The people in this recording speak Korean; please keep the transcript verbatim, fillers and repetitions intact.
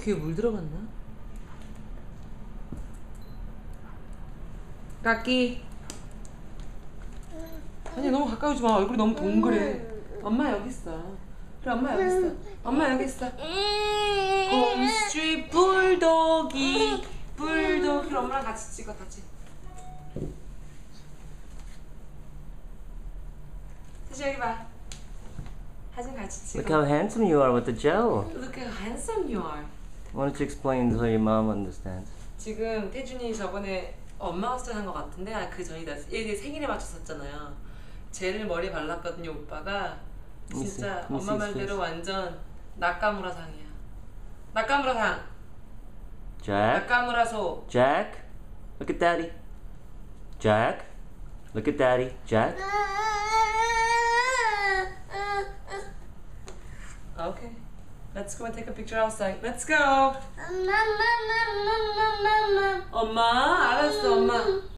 귀에 물 들어갔나? 까끼. 아니 너무 가까이 오지 마. 얼굴이 너무 동그래. 엄마 여기 있어. 그래 엄마 여기 있어. 엄마 여기 있어. 홈스트릿 불독이 불독. 그래 엄마랑 같이 찍어 같이. 다시 여기 봐. 사진 같이 찍어. Look how handsome you are with the gel. Look how handsome you are. Why don't you explain so your mom understands? 지금 태준이 저번에 엄마가 수전한 것 같은데 아, 그 전이다. 얘 생일에 맞췄었잖아요. 젤을 머리에 발랐거든요. 오빠가 진짜 미스, 엄마 미스 말대로 미스. 완전 나카무라 상이야. 나카무라 상. Jack? 나카무라 소. Jack? Look at daddy. Jack? Look at daddy. Jack? Okay. Let's go and take a picture outside. Let's go. 엄마, 알았어, 엄마.